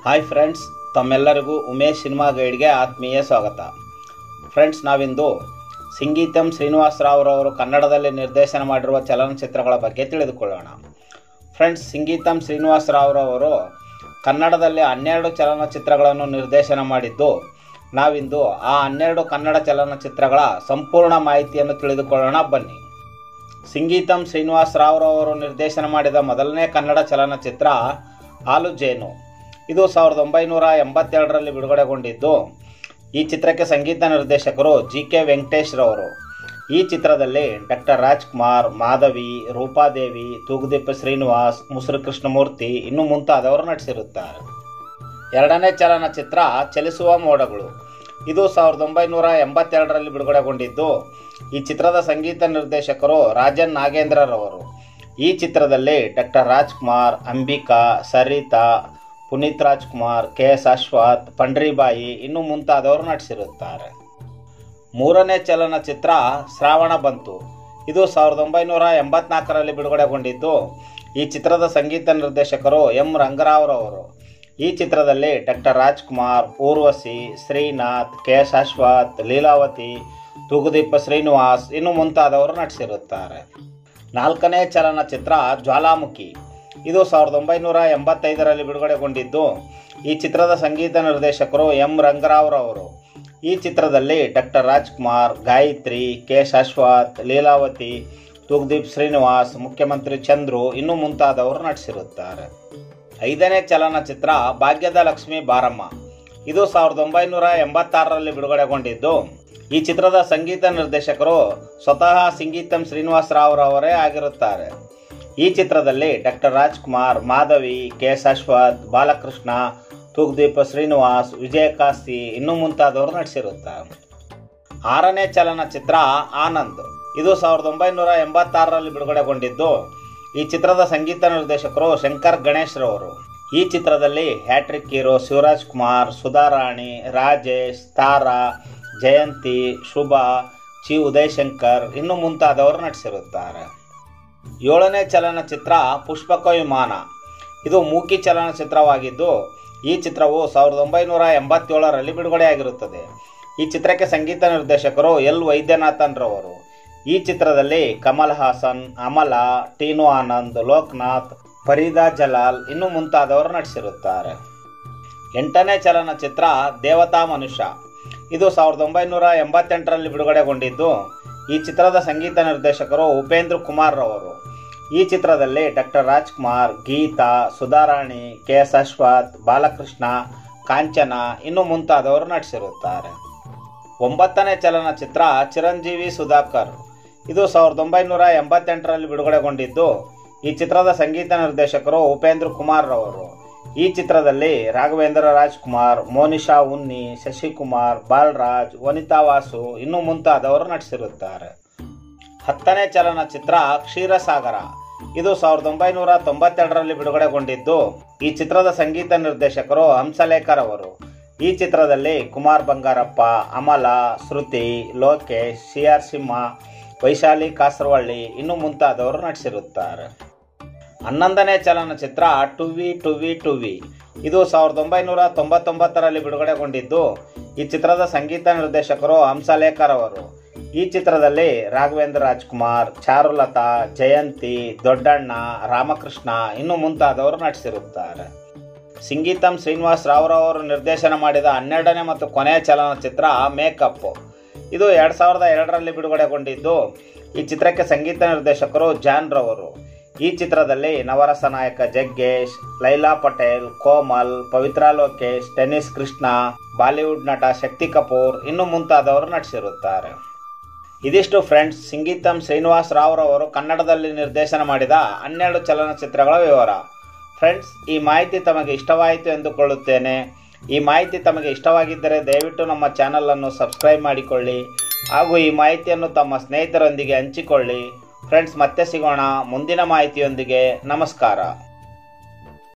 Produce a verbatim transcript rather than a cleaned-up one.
Hi friends, ತಮ್ಮೆಲ್ಲರಿಗೂ Umesh cinema ಗೈಡ್ಗೆ ಆತ್ಮೀಯ ಸ್ವಾಗತ. ಫ್ರೆಂಡ್ಸ್, ನಾವಿಂದು ಸಂಗೀತಂ ಶ್ರೀನಿವಾಸರಾವ್ರವರು ಕನ್ನಡದಲ್ಲಿ ನಿರ್ದೇಶನ ಮಾಡಿರುವ ಚಲನಚಿತ್ರಗಳ ಬಗ್ಗೆ ತಿಳಿದುಕೊಳ್ಳೋಣ. ಫ್ರೆಂಡ್ಸ್, ಸಂಗೀತಂ ಶ್ರೀನಿವಾಸರಾವ್ರವರು ಕನ್ನಡದಲ್ಲಿ ಹನ್ನೆರಡು ಚಲನಚಿತ್ರಗಳನ್ನು ನಿರ್ದೇಶನ ಮಾಡಿದ್ದು, ನಾವಿಂದು ಆ ಹನ್ನೆರಡು ಕನ್ನಡ ಚಲನಚಿತ್ರಗಳ ಸಂಪೂರ್ಣ ಮಾಹಿತಿಯನ್ನು ತಿಳಿದುಕೊಳ್ಳೋಣ. ಬನ್ನಿ. ಸಂಗೀತಂ ಶ್ರೀನಿವಾಸರಾವ್ರವರು ನಿರ್ದೇಶನ ಮಾಡಿದ ಮೊದಲನೇ ಕನ್ನಡ ಚಲನಚಿತ್ರ ಹಾಲು ಜೇನು. ಇದು ಸಾವಿರದ ಒಂಬೈನೂರ ಎಂಬತ್ತೆರಡರಲ್ಲಿ ಬಿಡುಗಡೆಗೊಂಡಿದ್ದು, ಈ ಚಿತ್ರಕ್ಕೆ ಸಂಗೀತ ನಿರ್ದೇಶಕರು ಜಿ ಕೆ ವೆಂಕಟೇಶ್ ರವರು. ಈ ಚಿತ್ರದಲ್ಲಿ ಡಾಕ್ಟರ್ ರಾಜ್ಕುಮಾರ್, ಮಾಧವಿ, ರೂಪಾದೇವಿ, ತೂಗುದೀಪ ಶ್ರೀನಿವಾಸ್, ಮುಸುರಿ ಕೃಷ್ಣಮೂರ್ತಿ ಇನ್ನೂ ಮುಂತಾದವರು ನಟಿಸಿರುತ್ತಾರೆ. ಎರಡನೇ ಚಲನಚಿತ್ರ ಚಲಿಸುವ ಮೋಡಗಳು. ಇದು ಸಾವಿರದ ಒಂಬೈನೂರ ಎಂಬತ್ತೆರಡರಲ್ಲಿ ಬಿಡುಗಡೆಗೊಂಡಿದ್ದು, ಈ ಚಿತ್ರದ ಸಂಗೀತ ನಿರ್ದೇಶಕರು ರಾಜನ್ ನಾಗೇಂದ್ರರವರು. ಈ ಚಿತ್ರದಲ್ಲಿ doctor Rajkumar, Ambika, Saritha, Puneeth Rajkumar, K S Ashwath, Pandribai ಇನ್ನೂ ಮುಂತಾದವರು ನಟಿಸಿರುತ್ತಾರೆ. ಮೂರನೇ ಚಲನಚಿತ್ರ ಶ್ರಾವಣ ಬಂತು. ಇದು ಸಾವಿರದ ಒಂಬೈನೂರ ಎಂಬತ್ನಾಲ್ಕರಲ್ಲಿ ಬಿಡುಗಡೆಗೊಂಡಿದ್ದು, ಈ ಚಿತ್ರದ ಸಂಗೀತ ನಿರ್ದೇಶಕರು ಎಂ ರಂಗರಾವ್ರವರು. ಈ ಚಿತ್ರದಲ್ಲಿ doctor Rajkumar, Urvashi, Srinath, K S Ashwath, Leelavathi, Thoogudeepa Srinivas ಇನ್ನೂ ಮುಂತಾದವರು ನಟಿಸಿರುತ್ತಾರೆ. ನಾಲ್ಕನೇ ಚಲನಚಿತ್ರ ಜ್ವಾಲಾಮುಖಿ. ಇದು ಸಾವಿರದ ಒಂಬೈನೂರ ಎಂಬತ್ತೈದರಲ್ಲಿ ಬಿಡುಗಡೆಗೊಂಡಿದ್ದು, ಈ ಚಿತ್ರದ ಸಂಗೀತ ನಿರ್ದೇಶಕರು ಎಂ ರಂಗರಾವ್ರವರು. ಈ ಚಿತ್ರದಲ್ಲಿ doctor Rajkumar, Gayathri, K S Ashwath, Leelavathi, Thoogudeep Srinivas, Mukhyamantri Chandru ಇನ್ನೂ ಮುಂತಾದವರು ನಟಿಸಿರುತ್ತಾರೆ. ಐದನೇ ಚಲನಚಿತ್ರ ಭಾಗ್ಯದ ಲಕ್ಷ್ಮಿ ಬಾರಮ್ಮ. ಇದು ಸಾವಿರದ ಒಂಬೈನೂರ ಎಂಬತ್ತಾರರಲ್ಲಿ ಬಿಡುಗಡೆಗೊಂಡಿದ್ದು, ಈ ಚಿತ್ರದ ಸಂಗೀತ ನಿರ್ದೇಶಕರು ಸ್ವತಃ ಸಂಗೀತಂ ಶ್ರೀನಿವಾಸರಾವ್ರವರೇ ಆಗಿರುತ್ತಾರೆ. ಈ ಚಿತ್ರದಲ್ಲಿ doctor Rajkumar, Madhavi, K S Ashwath, Balakrishna, Thoogudeepa Srinivas, Vijayakasthi ಇನ್ನೂ ಮುಂತಾದವರು ನಟಿಸಿರುತ್ತಾರೆ. ಆರನೇ ಚಲನಚಿತ್ರ ಆನಂದ್. ಇದು ಸಾವಿರದ ಒಂಬೈನೂರ ಎಂಬತ್ತಾರರಲ್ಲಿ ಬಿಡುಗಡೆಗೊಂಡಿದ್ದು, ಈ ಚಿತ್ರದ ಸಂಗೀತ ನಿರ್ದೇಶಕರು ಶಂಕರ್ ಗಣೇಶ್ ರವರು. ಈ ಚಿತ್ರದಲ್ಲಿ ಹ್ಯಾಟ್ರಿಕ್ ಹೀರೋ ಶಿವರಾಜ್ ಕುಮಾರ್, ಸುಧಾರಾಣಿ, ರಾಜೇಶ್, ತಾರಾ, ಜಯಂತಿ, ಶುಭಾ, ಚಿ ಉದಯಶಂಕರ್ ಇನ್ನೂ ಮುಂತಾದವರು ನಟಿಸಿರುತ್ತಾರೆ. ಏಳನೇ ಚಲನಚಿತ್ರ ಪುಷ್ಪಕ ವಿಮಾನ. ಇದು ಮೂಕಿ ಚಲನಚಿತ್ರವಾಗಿದ್ದು, ಈ ಚಿತ್ರವು ಸಾವಿರದ ಒಂಬೈನೂರ ಎಂಬತ್ತೇಳರಲ್ಲಿ ಬಿಡುಗಡೆಯಾಗಿರುತ್ತದೆ. ಈ ಚಿತ್ರಕ್ಕೆ ಸಂಗೀತ ನಿರ್ದೇಶಕರು ಎಲ್ ವೈದ್ಯನಾಥನ್ ರವರು. ಈ ಚಿತ್ರದಲ್ಲಿ ಕಮಲ್ ಹಾಸನ್, ಅಮಲಾ, ಟೀನು ಆನಂದ್, ಲೋಕನಾಥ್, ಫರೀದಾ ಜಲಾಲ್ ಇನ್ನೂ ಮುಂತಾದವರು ನಟಿಸಿರುತ್ತಾರೆ. ಎಂಟನೇ ಚಲನಚಿತ್ರ ದೇವತಾ ಮನುಷ್ಯ. ಇದು ಸಾವಿರದ ಒಂಬೈನೂರ ಎಂಬತ್ತೆಂಟರಲ್ಲಿ ಬಿಡುಗಡೆಗೊಂಡಿದ್ದು, ಈ ಚಿತ್ರದ ಸಂಗೀತ ನಿರ್ದೇಶಕರು ಉಪೇಂದ್ರ ಕುಮಾರ್ ರವರು. ಈ ಚಿತ್ರದಲ್ಲಿ doctor Rajkumar, Geetha, Sudharani, K S Ashwath, Balakrishna, Kanchana ಇನ್ನೂ ಮುಂತಾದವರು ನಟಿಸಿರುತ್ತಾರೆ. ಒಂಬತ್ತನೇ ಚಲನಚಿತ್ರ ಚಿರಂಜೀವಿ ಸುಧಾಕರ್. ಇದು ಸಾವಿರದ ಒಂಬೈನೂರ ಎಂಬತ್ತೆಂಟರಲ್ಲಿ ಬಿಡುಗಡೆಗೊಂಡಿದ್ದು, ಈ ಚಿತ್ರದ ಸಂಗೀತ ನಿರ್ದೇಶಕರು ಉಪೇಂದ್ರ ಕುಮಾರ್ ರವರು. ಈ ಚಿತ್ರದಲ್ಲಿ ರಾಘವೇಂದ್ರ ರಾಜ್ಕುಮಾರ್, ಮೋನಿಶಾ ಉನ್ನಿ, ಶಶಿಕುಮಾರ್, ಬಾಲರಾಜ್, ವನಿತಾ ವಾಸು ಇನ್ನೂ ಮುಂತಾದವರು ನಟಿಸಿರುತ್ತಾರೆ. ಹತ್ತನೇ ಚಲನಚಿತ್ರ ಕ್ಷೀರಸಾಗರ. ಇದು ಸಾವಿರದ ಒಂಬೈನೂರ ತೊಂಬತ್ತೆರಡರಲ್ಲಿ ಬಿಡುಗಡೆಗೊಂಡಿದ್ದು, ಈ ಚಿತ್ರದ ಸಂಗೀತ ನಿರ್ದೇಶಕರು ಹಂಸಲೇಖರ್ ಅವರು. ಈ ಚಿತ್ರದಲ್ಲಿ ಕುಮಾರ್ ಬಂಗಾರಪ್ಪ, ಅಮಲಾ, ಶ್ರುತಿ, ಲೋಕೇಶ್, ಸಿ ಆರ್ ಸಿಂಹ, ವೈಶಾಲಿ ಕಾಸರವಳ್ಳಿ ಇನ್ನೂ ಮುಂತಾದವರು ನಟಿಸಿರುತ್ತಾರೆ. ಹನ್ನೊಂದನೇ ಚಲನಚಿತ್ರ ಟುವಿ ಟುವಿ ಟುವಿ. ಇದು ಸಾವಿರದ ಒಂಬೈನೂರ ತೊಂಬತ್ತೊಂಬತ್ತರಲ್ಲಿ ಬಿಡುಗಡೆಗೊಂಡಿದ್ದು, ಈ ಚಿತ್ರದ ಸಂಗೀತ ನಿರ್ದೇಶಕರು ಹಂಸಲೇಖರ್ ಅವರು. ಈ ಚಿತ್ರದಲ್ಲಿ ರಾಘವೇಂದ್ರ ರಾಜ್ಕುಮಾರ್, ಚಾರುಲತಾ, ಜಯಂತಿ, ದೊಡ್ಡಣ್ಣ, ರಾಮಕೃಷ್ಣ ಇನ್ನೂ ಮುಂತಾದವರು ನಟಿಸಿರುತ್ತಾರೆ. ಸಂಗೀತಂ ಶ್ರೀನಿವಾಸ್ ರಾವ್ರವರು ನಿರ್ದೇಶನ ಮಾಡಿದ ಹನ್ನೆರಡನೇ ಮತ್ತು ಕೊನೆಯ ಚಲನಚಿತ್ರ ಮೇಕಪ್. ಇದು ಎರಡು ಸಾವಿರದ ಎರಡರಲ್ಲಿ ಬಿಡುಗಡೆಗೊಂಡಿದ್ದು, ಈ ಚಿತ್ರಕ್ಕೆ ಸಂಗೀತ ನಿರ್ದೇಶಕರು ಜಾನ್ ರವರು. ಈ ಚಿತ್ರದಲ್ಲಿ ನವರಸ ನಾಯಕ ಜಗ್ಗೇಶ್, ಲೈಲಾ ಪಟೇಲ್, ಕೋಮಲ್, ಪವಿತ್ರಾ ಲೋಕೇಶ್, ಟೆನ್ನಿಸ್ ಕೃಷ್ಣ, ಬಾಲಿವುಡ್ ನಟ ಶಕ್ತಿ ಕಪೂರ್ ಇನ್ನೂ ಮುಂತಾದವರು ನಟಿಸಿರುತ್ತಾರೆ. ಇದಿಷ್ಟು ಫ್ರೆಂಡ್ಸ್, ಸಂಗೀತಂ ಶ್ರೀನಿವಾಸ್ ರಾವ್ರವರು ಕನ್ನಡದಲ್ಲಿ ನಿರ್ದೇಶನ ಮಾಡಿದ ಹನ್ನೆರಡು ಚಲನಚಿತ್ರಗಳ ವಿವರ. ಫ್ರೆಂಡ್ಸ್, ಈ ಮಾಹಿತಿ ತಮಗೆ ಇಷ್ಟವಾಯಿತು ಎಂದುಕೊಳ್ಳುತ್ತೇನೆ. ಈ ಮಾಹಿತಿ ತಮಗೆ ಇಷ್ಟವಾಗಿದ್ದರೆ ದಯವಿಟ್ಟು ನಮ್ಮ ಚಾನಲನ್ನು ಸಬ್ಸ್ಕ್ರೈಬ್ ಮಾಡಿಕೊಳ್ಳಿ ಹಾಗೂ ಈ ಮಾಹಿತಿಯನ್ನು ತಮ್ಮ ಸ್ನೇಹಿತರೊಂದಿಗೆ ಹಂಚಿಕೊಳ್ಳಿ. ಫ್ರೆಂಡ್ಸ್, ಮತ್ತೆ ಸಿಗೋಣ ಮುಂದಿನ ಮಾಹಿತಿಯೊಂದಿಗೆ. ನಮಸ್ಕಾರ.